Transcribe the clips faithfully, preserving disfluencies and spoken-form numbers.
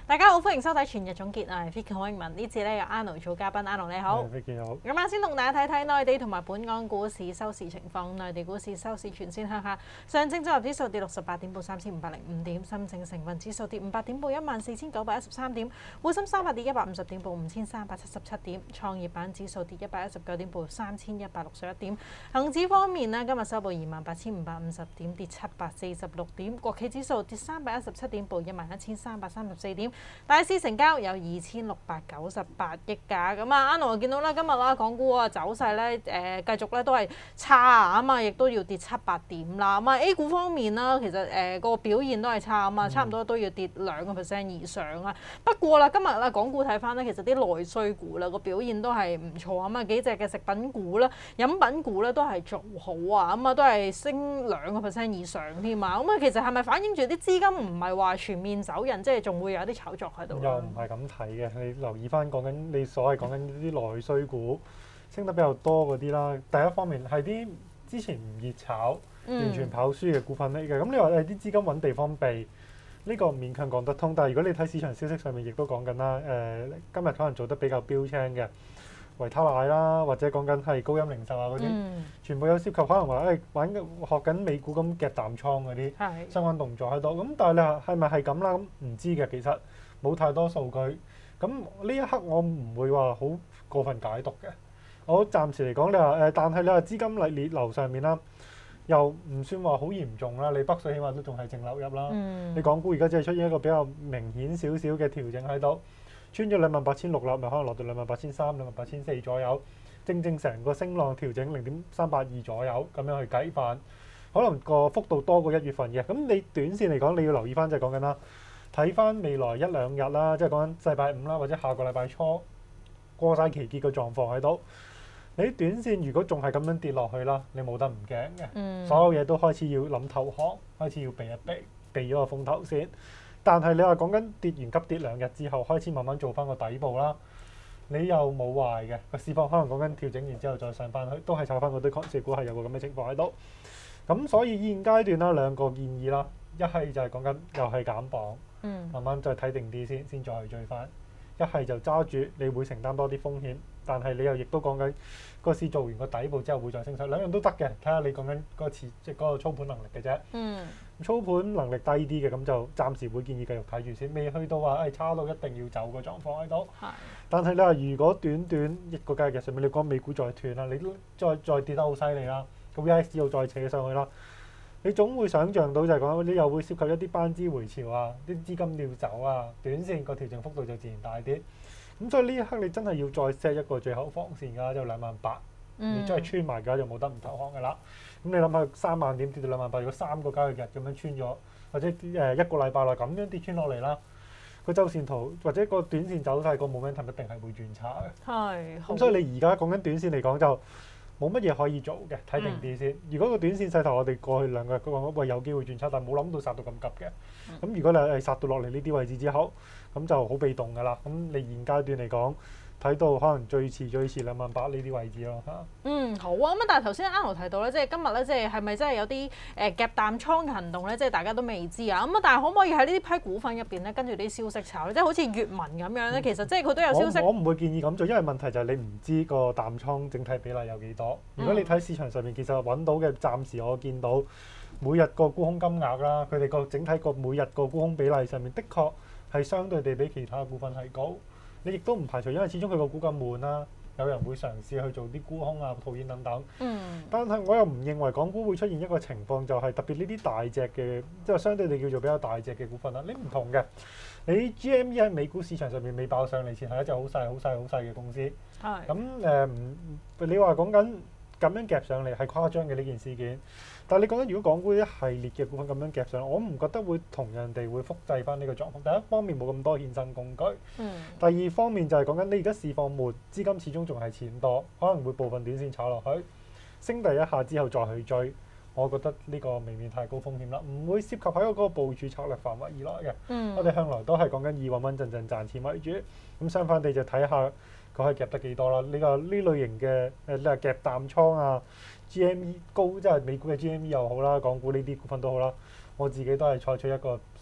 大家好，歡迎收睇全日總結啊！我係 Vicky 黃英文，呢次咧有 Arnold 做嘉賓，Arnold 你好。 Vicky 好。 咁啊，先同大家睇睇內地同埋本港股市收市情況。內地股市收市全線向下，上證綜合指數跌六十八點，報三千五百零五點；深證成分指數跌五百點，報一萬四千九百一十三點；滬深三百跌一百五十點，報五千三百七十七點；創業板指數跌一百一十九點，報三千一百六十一點。恒指方面呢，今日收報二萬八千五百五十點，跌七百四十六點；國企指數跌三百一十七點，報一萬一千三百三十四點。大市成交有二千六百九十八億㗎，咁啊，Arnold見到啦，今日啦，港股啊走勢咧，誒、呃、繼續咧都係差啊，咁啊，亦都要跌七百點啦，咁啊 A 股方面啦，其實誒、呃、個表現都係差啊嘛，差唔多都要跌兩個 percent 以上啊。不過啦，今日啦，港股睇翻咧，其實啲內需股啦個表現都係唔錯啊嘛，幾隻嘅食品股啦、飲品股咧都係做好啊，咁啊都係升兩個 percent 以上添啊，咁啊其實係咪反映住啲資金唔係話全面走人，即係仲會有啲炒作喺度？ 又唔係咁睇嘅，你留意翻講緊你所謂講緊啲內需股升得比較多嗰啲啦。第一方面係啲之前唔熱炒、完全跑輸嘅股份嚟嘅。咁、嗯、你話誒啲資金揾地方避，呢、呢個勉強講得通。但係如果你睇市場消息上面亦都講緊啦，誒、呃、今日可能做得比較標青嘅維他奶啦，或者講緊係高鑫零售啊嗰啲，嗯、全部有涉及可能話誒玩學緊美股咁夾淡倉嗰啲相關動作喺度。咁但係你話係咪係咁啦？咁唔知嘅其實。冇太多數據，咁呢一刻我唔會話好過分解讀嘅。我暫時嚟講，你話誒、呃，但係你話資金嚟列流上面啦，又唔算話好嚴重啦。你北水起碼都仲係淨流入啦。嗯、你港股而家只係出現一個比較明顯少少嘅調整喺度，穿咗兩萬八千六啦，咪可能落到兩萬八千三、兩萬八千四左右。正正成個升浪調整零點三八二左右咁樣去計翻，可能個幅度多過一月份嘅。咁你短線嚟講，你要留意翻就係講緊啦。睇翻未來一兩日啦，即係講緊禮拜五啦，或者下個禮拜初過晒期結嘅狀況喺度。你短線如果仲係咁樣跌落去啦，你冇得唔驚嘅。嗯、所有嘢都開始要諗投降，開始要避一避，避咗個風頭先。但係你話講緊跌完急跌兩日之後，開始慢慢做翻個底部啦。你又冇壞嘅個市況，可能講緊調整完之後再上翻去，都係炒翻嗰堆強勢股係有個咁嘅情況喺度。咁所以現階段啦，兩個建議啦，一係就係講緊又係減磅。嗯、慢慢再睇定啲先，先再去追翻。一係就揸住，你會承擔多啲風險，但係你又亦都講緊個市做完個底部之後會再升上，兩樣都得嘅。睇下你講緊個持即係嗰個操盤能力嘅啫。嗯、操盤能力低啲嘅咁就暫時會建議繼續睇住先，未去到話誒、哎、差到一定要走個狀況喺度。係。但係你話如果短短一個交易日上面，你講美股再斷啦，你都再再跌得好犀利啦，個 V I X 又再扯上去啦。你總會想像到就係講，你又會涉及一啲班資回潮啊，啲資金要走啊，短線個調整幅度就自然大啲。咁所以呢一刻你真係要再 set 一個最後防線㗎，就兩萬八。你真係穿埋㗎就冇得唔投降㗎啦。咁你諗下三萬點跌到兩萬八，如果三個交易日咁樣穿咗，或者誒一個禮拜內咁樣跌穿落嚟啦，個周線圖或者個短線走勢個 momentum 一定係會轉差嘅。係。咁所以你而家講緊短線嚟講就。冇乜嘢可以做嘅，睇定啲先。如果個短線勢頭，我哋過去兩個日講話喂有機會轉差，但係冇諗到殺到咁急嘅。咁、嗯、如果你係殺到落嚟呢啲位置之後，咁就好被動㗎啦。咁你現階段嚟講，睇到可能最遲最遲兩萬八呢啲位置咯嚇。 嗯，好啊。咁但係頭先 Arnold 提到咧，即係今日咧，即係係咪真係有啲誒夾淡倉嘅行動咧？即係大家都未知啊。咁啊，但係可唔可以喺呢啲批股份入邊咧，跟住啲消息炒咧？即係好似閱文咁樣咧，其實即係佢都有消息。 我唔會建議咁做，因為問題就係你唔知個淡倉整體比例有幾多。如果你睇市場上面，其實揾到嘅暫時我見到每日個沽空金額啦，佢哋個整體個每日個沽空比例上面，的確係相對地比其他股份係高。你亦都唔排除，因為始終佢個股咁悶啦，有人會嘗試去做啲沽空啊、套現等等。嗯。但係我又唔認為港股會出現一個情況，就係特別呢啲大隻嘅，即係相對地叫做比較大隻嘅股份啦。你唔同嘅，你 G M E 喺美股市場上面未爆上嚟前係一隻好細、好細、好細嘅公司。係。咁誒，你話講緊咁樣夾上嚟係誇張嘅呢件事件。但係你講緊如果港股一系列嘅股份咁樣夾上，我唔覺得會同人哋會複製翻呢個狀況。第一方面冇咁多衍生工具，嗯、第二方面就係講緊你而家市況末資金始終仲係錢多，可能會部分短線炒落去，升第一下之後再去追，我覺得呢個未免太高風險啦，唔會涉及喺嗰個部署策略範圍以內嘅。嗯、我哋向來都係講緊以穩穩陣陣賺錢為主，咁相反地就睇下佢可以夾得幾多啦。呢個呢類型嘅誒，你話夾淡倉啊。G M E 高即係美股嘅 G M E 又好啦，港股呢啲股份都好啦，我自己都係採取一個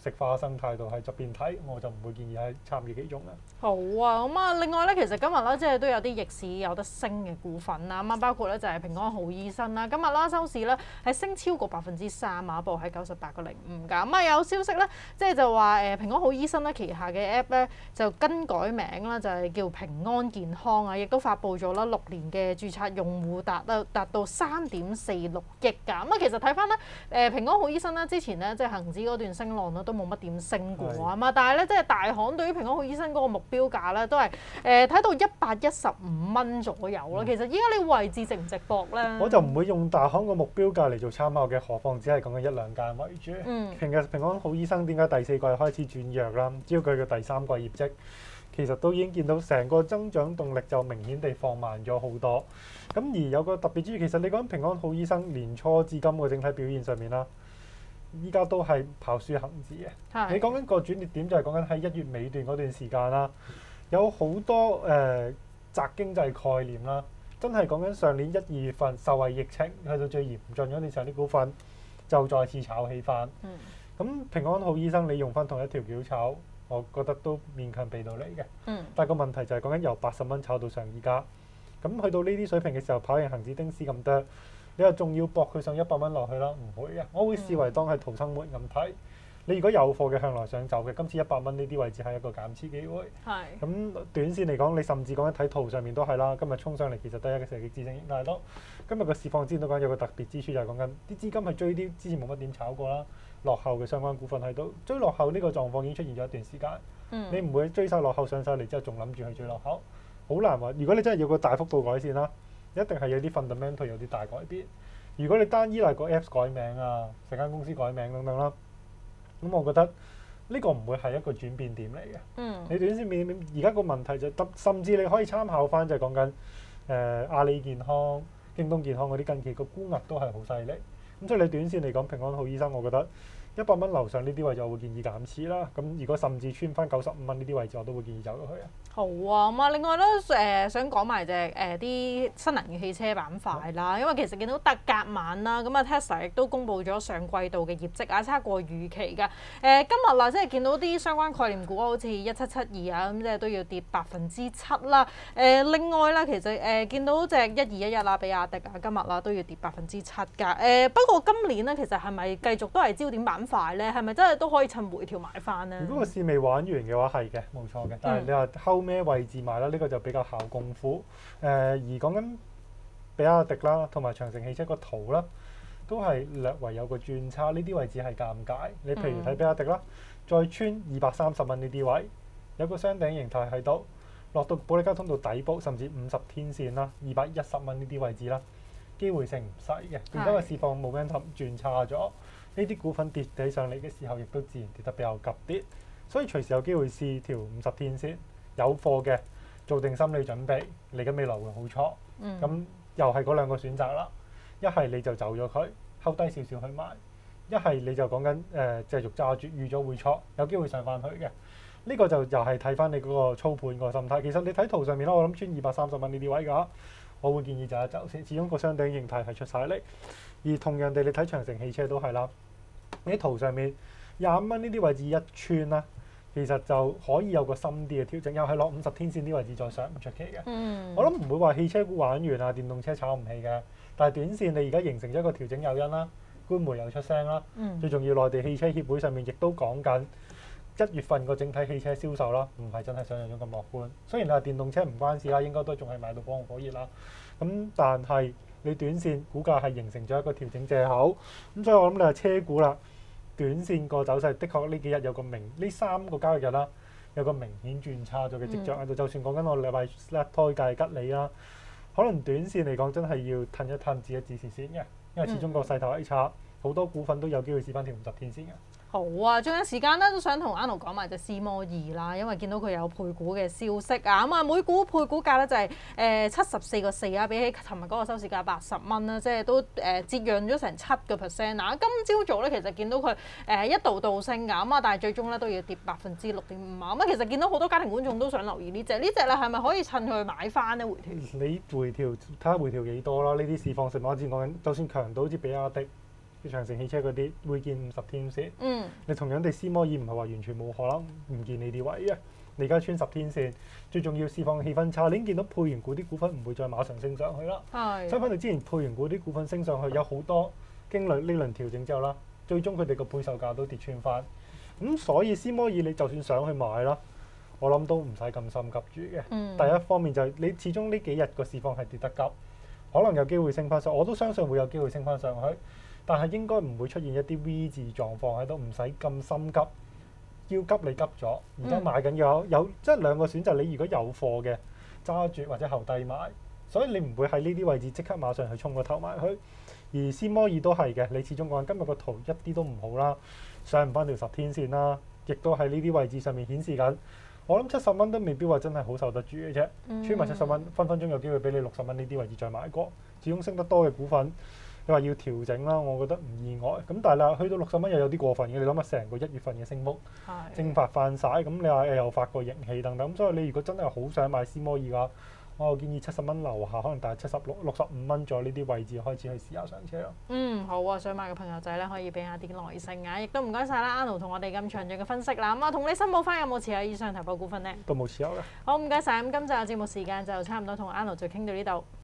食花生態度喺側邊睇，我就唔會建議喺參與其中啦。 好啊，咁啊，另外咧，其實今日咧，即係都有啲逆市有得升嘅股份啦，咁啊，包括咧就係平安好醫生啦，今日啦收市咧係升超過百分之三啊，報喺九十八個零五㗎。咁啊有消息咧，即係就話誒平安好醫生咧旗下嘅 app 咧就更改名啦，就係叫平安健康啊，亦都發布咗啦六年嘅註冊用戶達到達到三點四六億㗎。咁啊，其實睇翻咧誒平安好醫生咧之前咧即係恆指嗰段升浪咧都冇乜點升過啊嘛，但係咧即係大行對於平安好醫生嗰個目標價咧都係誒睇到一百一十五蚊左右啦。其實依家呢個位置值唔值博咧？ 我就唔會用大行個目標價嚟做參考嘅，何況只係講緊一兩間為主。 嗯， 平日平安好醫生點解第四季開始轉弱啦？只要佢嘅第三季業績，其實都已經見到成個增長動力就明顯地放慢咗好多。咁而有個特別之處，其實你講平安好醫生年初至今個整體表現上面啦，依家都係跑輸恒指嘅。你講緊個轉捩點就係講緊喺一月尾段嗰段時間啦，有好多誒、呃、宅經濟概念啦，真係講緊上年一二月份受惠疫情去到最嚴峻嗰段時候，啲股份就再次炒起翻。咁、嗯、平安好醫生你用翻同一條橋炒，我覺得都勉強避到嚟嘅。嗯、但係個問題就係講緊由八十蚊炒到上而家，咁去到呢啲水平嘅時候，跑贏恒指丁絲咁多。你話仲要搏佢上一百蚊落去啦？唔會嘅，我會視為當係逃生門咁睇。嗯、你如果有貨嘅向來想走嘅，今次一百蚊呢啲位置係一個減持機會。係是。咁短線嚟講，你甚至講緊睇圖上面都係啦。今日衝上嚟其實都係一個射擊支撐形態咯。今日個市況之前都講有個特別之處就係講緊啲資金係追啲之前冇乜點炒過啦，落後嘅相關股份喺度追落後呢個狀況已經出現咗一段時間。嗯、你唔會追晒落後上晒嚟之後仲諗住去追落後，好難話。如果你真係要個大幅度改善啦。一定係有啲 fundamental 有啲大改變。如果你單依賴個 Apps 改名啊，成間公司改名等等啦，咁我覺得呢個唔會係一個轉變點嚟嘅。嗯。你短線面而家個問題就係，甚至你可以參考翻就係講緊誒阿里健康、京東健康嗰啲近期個沽壓都係好犀利。咁所以你短線嚟講，平安好醫生，我覺得一百蚊樓上呢啲位置我會建議減持啦。咁如果甚至穿翻九十五蚊呢啲位置，我都會建議走咗去啊。 好啊，咁啊，另外咧誒、呃、想講埋隻誒啲新能源汽車板塊啦，因為其實見到特隔晚啦，咁啊 Tesla 亦都公布咗上季度嘅業績啊，差過預期㗎。誒、呃、今日啦，即係見到啲相關概念股好似一七七二啊，咁即係都要跌百分之七啦。誒、呃、另外咧，其實誒、呃、見到隻一二一一啦，比亞迪啊，今日啦都要跌百分之七㗎。誒、呃、不過今年咧，其實係咪繼續都係焦點板塊咧？係咪真係都可以趁回調買翻咧？ 如果個市未玩完嘅話，係嘅，冇錯嘅。但係你話後咩位置買啦？呢、這個就比較考功夫。誒、呃、而講緊比亞迪啦，同埋長城汽車個圖啦，都係略為有個轉差。呢啲位置係尷尬。你譬如睇比亞迪啦，再穿二百三十蚊呢啲位，有個雙頂形態喺度，落到保利加通道底部，甚至五十天線啦，二百一十蚊呢啲位置啦，機會性唔細嘅。而家個市況 momentum 轉差咗，呢啲股份跌起上嚟嘅時候，亦都自然跌得比較急啲。所以隨時有機會試條五十天線。有貨嘅做定心理準備，嚟緊未來會好錯。咁、嗯、又係嗰兩個選擇啦。一係你就走咗佢，睺低少少去買；一係你就講緊誒繼續揸住，預咗會錯，有機會上翻去嘅。呢、這個就又係睇翻你嗰個操盤個心態。其實你睇圖上面啦，我諗穿二百三十蚊呢啲位㗎，我會建議就一走先。始終個雙頂形態係出晒嚟。而同樣地，你睇長城汽車都係啦。你喺圖上面廿五蚊呢啲位置一穿啦。其實就可以有個深啲嘅調整，又係攞五十天線啲位置再上唔出奇嘅。嗯、我諗唔會話汽車股玩完啊，電動車炒唔起嘅。但係短線你而家形成咗一個調整誘因啦，官媒又出聲啦。嗯、最重要內地汽車協會上面亦都講緊一月份個整體汽車銷售啦，唔係真係想像中咁樂觀。雖然你話電動車唔關事啦，應該都仲係買到火紅火熱啦。咁但係你短線股價係形成咗一個調整藉口。咁所以我諗你話車股啦。短線個走勢，的確呢幾日有個明，呢三個交易日啦，有個明顯轉差咗嘅跡象喺度。嗯、就算講緊我禮拜甩胎界吉利啦，可能短線嚟講真係要褪一褪止一止蝕先嘅，因為始終個勢頭係差，好多股份都有機會試翻條五十天線嘅。 好啊，仲有時間咧，都想同 Anno 講埋隻斯摩爾啦，因為見到佢有配股嘅消息啊，咁啊每股配股價咧就係誒七十四個四啊，比起尋日嗰個收市價八十蚊啦，即係都誒、呃、折讓咗成七個 percent 啊。今朝早咧其實見到佢誒、呃、一度倒升㗎，咁啊但係最終咧都要跌百分之六點五啊。咁啊其實見到好多家庭觀眾都想留意呢隻，呢隻咧係咪可以趁佢買翻呢回調？ 你回調睇下回調幾多啦？呢啲市況上我之前講緊，就算強到好似比亞迪長城汽車嗰啲會見五十天線。 嗯， 你同樣地，斯摩爾唔係話完全冇可能唔見你啲位嘅。你而家穿十天線，最重要市況氣氛差，你已經見到配完股啲股份唔會再馬上升上去啦。 係。 相反，你之前配完股啲股份升上去，有好多經歷呢輪調整之後啦，最終佢哋個配售價都跌穿翻。咁所以斯摩爾你就算想去買啦，我諗都唔使咁心急住嘅。 嗯、 第一方面就係你始終呢幾日個市況係跌得急，可能有機會升翻上，我都相信會有機會升翻上去，但係應該唔會出現一啲 V 字狀況喺度，唔使咁心急。要急你急咗，而家買緊有有即係兩個選擇，你如果有貨嘅揸住或者後低買，所以你唔會喺呢啲位置即刻馬上去衝個頭埋去。而斯摩爾都係嘅，你始終講今日個圖一啲都唔好啦，上唔翻條十天線啦，亦都喺呢啲位置上面顯示緊。我諗七十蚊都未必話真係好受得住嘅啫，穿埋七十蚊分分鐘有機會俾你六十蚊呢啲位置再買過。始終升得多嘅股份。你話要調整啦，我覺得唔意外。咁但係啦，去到六十蚊又有啲過分嘅。你諗下成個一月份嘅升幅，蒸發翻晒。咁你話又發個盈喜等等。咁所以你如果真係好想買斯摩爾嘅話，我建議七十蚊樓下，可能大概七十六、六十五蚊左右呢啲位置開始去試下上車咯。 嗯，好啊，想買嘅朋友仔咧可以俾下啲耐性啊。亦都唔該晒啦 ，Arnold 同我哋咁詳盡嘅分析啦。咁啊，同你申報翻有冇持有以上投報股份呢？ 都冇持有嘅。 好，唔該晒。咁今集嘅節目時間就差唔多，同 Arnold 就傾到呢度。